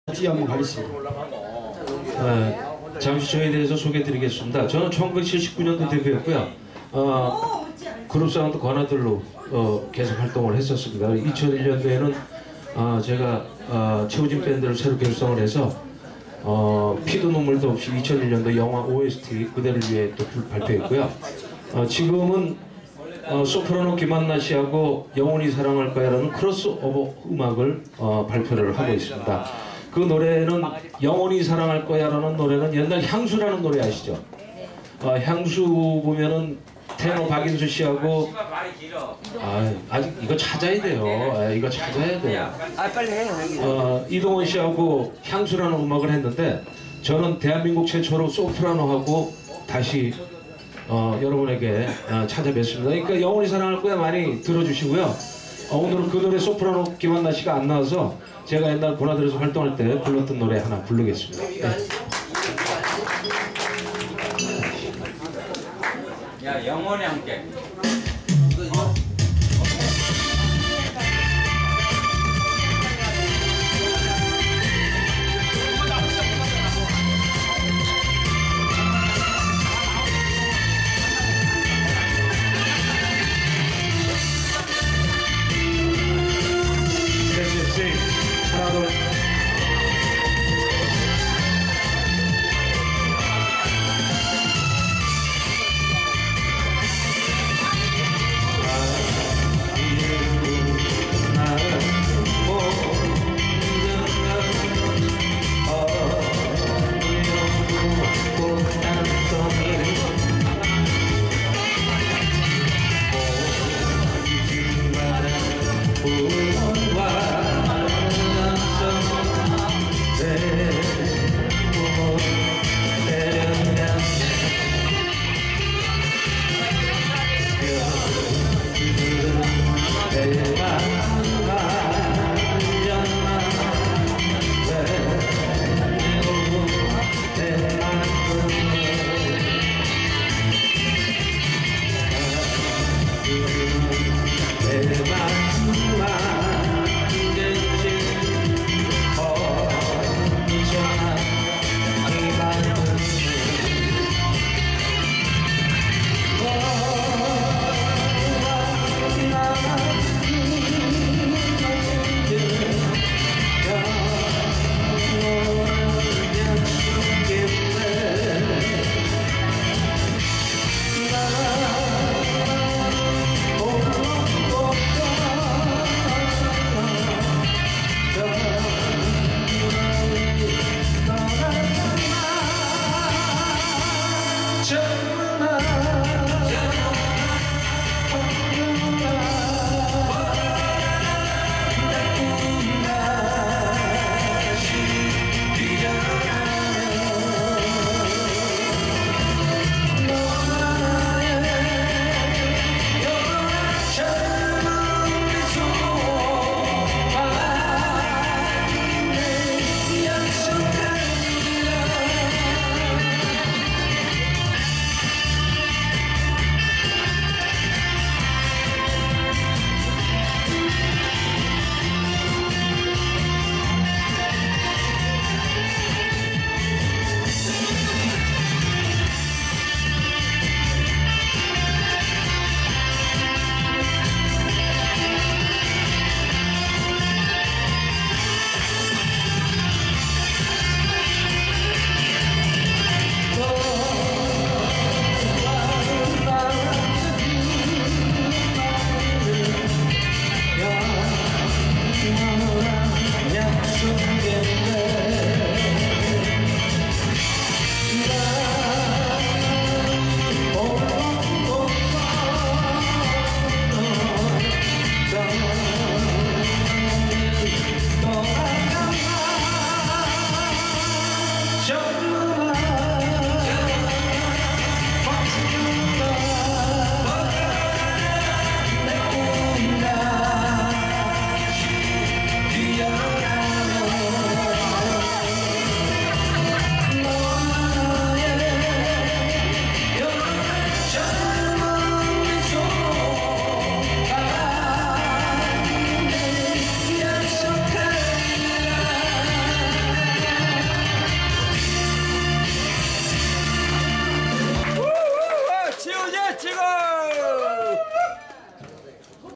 뒤에 한번 가겠습니다. 잠시 저에 대해서 소개해드리겠습니다. 저는 1979년도 데뷔했고요. 그룹 사운드 건아들로 계속 활동을 했었습니다. 2001년도에는 제가 최우진 밴드를 새로 결성을 해서 피도 눈물도 없이 2001년도 영화 OST 그대를 위해 또 발표했고요. 지금은 소프라노 김한나 씨하고 영원히 사랑할 거야라는 크로스오버 음악을 발표를 하고 있습니다. 그 노래는 영원히 사랑할 거야라는 노래는 옛날 향수라는 노래 아시죠? 향수 보면은 테너 박인수 씨하고 아직 이거 찾아야 돼요. 이거 찾아야 돼요. 빨리 해. 이동원 씨하고 향수라는 음악을 했는데 저는 대한민국 최초로 소프라노하고 다시 여러분에게 찾아뵙습니다. 그러니까 영원히 사랑할 거야 많이 들어주시고요. 오늘은 그 노래 소프라노 김한나 씨가 안 나와서 제가 옛날 고나들에서 활동할 때 불렀던 노래 하나 부르겠습니다. 네. 야, 영원히 함께.